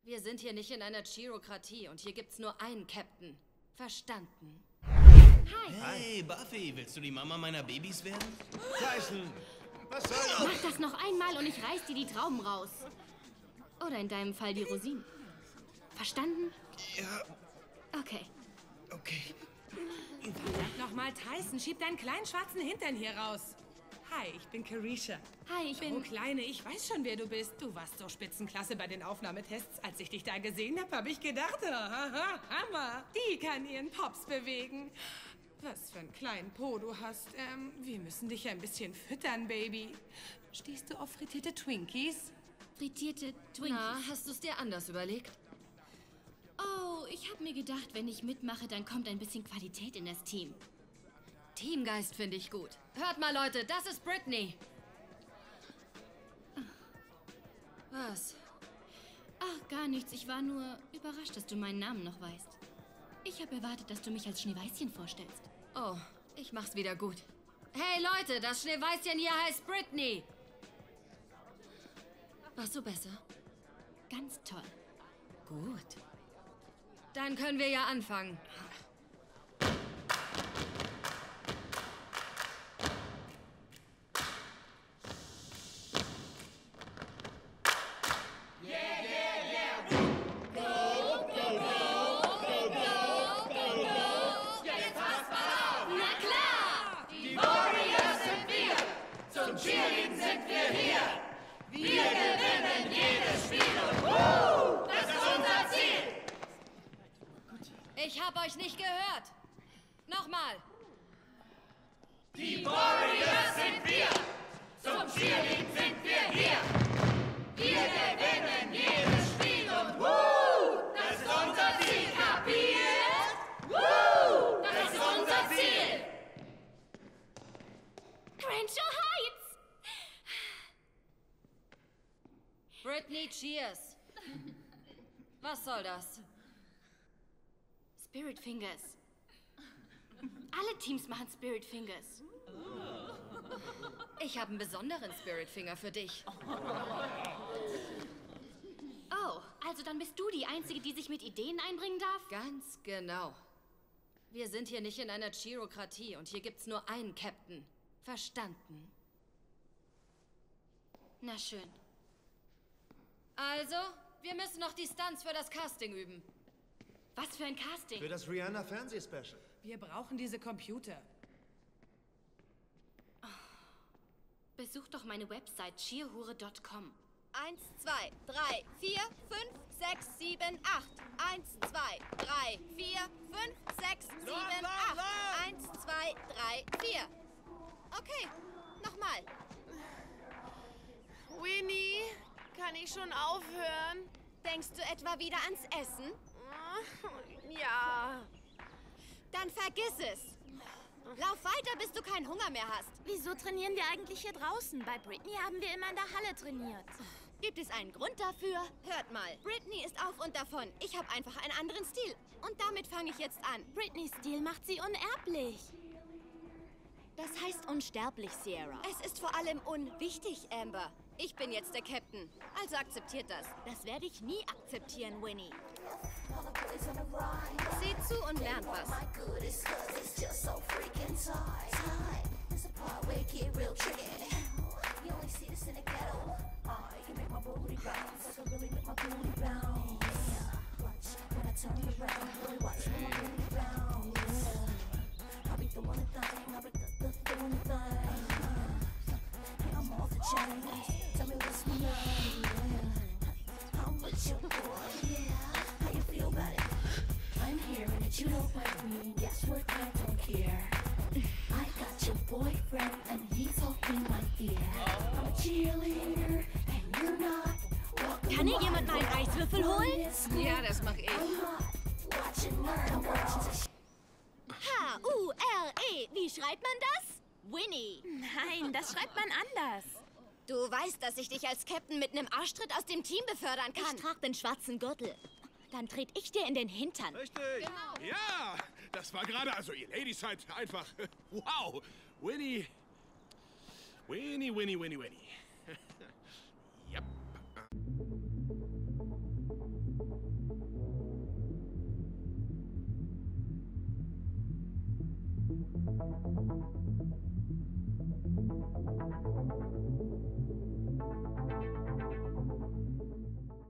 Wir sind hier nicht in einer Chirokratie und hier gibt's nur einen Captain. Verstanden? Hi. Hey, Buffy, willst du die Mama meiner Babys werden? Tyson, was soll das? Mach das noch einmal und ich reiß dir die Trauben raus. Oder in deinem Fall die Rosinen. Verstanden? Ja, Okay. okay. Sag nochmal, Tyson, schieb deinen kleinen schwarzen Hintern hier raus. Hi, ich bin Carisha. Hi, ich bin... Oh, Kleine, ich weiß schon, wer du bist. Du warst so spitzenklasse bei den Aufnahmetests. Als ich dich da gesehen habe, habe ich gedacht, haha, Hammer, die kann ihren Pops bewegen. Was für einen kleinen Po du hast. Wir müssen dich ein bisschen füttern, Baby. Stehst du auf frittierte Twinkies? Frittierte Twinkies. Na, hast du's dir anders überlegt? Oh, ich habe mir gedacht, wenn ich mitmache, dann kommt ein bisschen Qualität in das Team. Teamgeist finde ich gut. Hört mal, Leute, das ist Brittany. Was? Ach, gar nichts. Ich war nur überrascht, dass du meinen Namen noch weißt. Ich habe erwartet, dass du mich als Schneeweißchen vorstellst. Oh, ich mach's wieder gut. Hey, Leute, das Schneeweißchen hier heißt Brittany. Warst du besser? Ganz toll. Gut. Dann können wir ja anfangen. Ich hab euch nicht gehört. Nochmal. Die Warriors sind wir. Zum Cheerleading sind wir hier. Wir gewinnen jedes Spiel und das ist unser Ziel, kapiert? Das ist unser Ziel. Crenshaw Heights! Brittany, cheers. Was soll das? Spirit Fingers. Alle Teams machen Spirit Fingers. Ich habe einen besonderen Spirit Finger für dich. Oh, also dann bist du die Einzige, die sich mit Ideen einbringen darf? Ganz genau. Wir sind hier nicht in einer Chirokratie und hier gibt's nur einen Captain. Verstanden? Na schön. Also, wir müssen noch die Stunts für das Casting üben. Was für ein Casting. Für das Rihanna-Fernsehspecial. Wir brauchen diese Computer. Besuch doch meine Website cheerhure.com. 1, 2, 3, 4, 5, 6, 7, 8. 1, 2, 3, 4, 5, 6, 7, 8. 1, 2, 3, 4. Okay, nochmal. Winnie, kann ich schon aufhören? Denkst du etwa wieder ans Essen? Ja. Dann vergiss es. Lauf weiter, bis du keinen Hunger mehr hast. Wieso trainieren wir eigentlich hier draußen? Bei Britney haben wir immer in der Halle trainiert. Gibt es einen Grund dafür? Hört mal, Britney ist auf und davon. Ich habe einfach einen anderen Stil. Und damit fange ich jetzt an. Britneys Stil macht sie unerblich. Das heißt unsterblich, Sierra. Es ist vor allem unwichtig, Amber. Ich bin jetzt der Captain. Also akzeptiert das. Das werde ich nie akzeptieren, Winnie. Seht zu und lernt was. You don't like me, guess what? I don't care. I got your boyfriend and he's all in my ear. I'm a cheerleader and you're not. Kann hier jemand mal einen Eiswürfel holen? Ja, das mach ich. H-U-R-E. Wie schreibt man das? Winnie. Nein, das schreibt man anders. Du weißt, dass ich dich als Captain mit einem Arschtritt aus dem Team befördern kann. Ich trage den schwarzen Gürtel. Dann tritt ich dir in den Hintern. Richtig. Genau. Ja, das war gerade, also ihr Ladies seid einfach, wow, Winnie. Yep.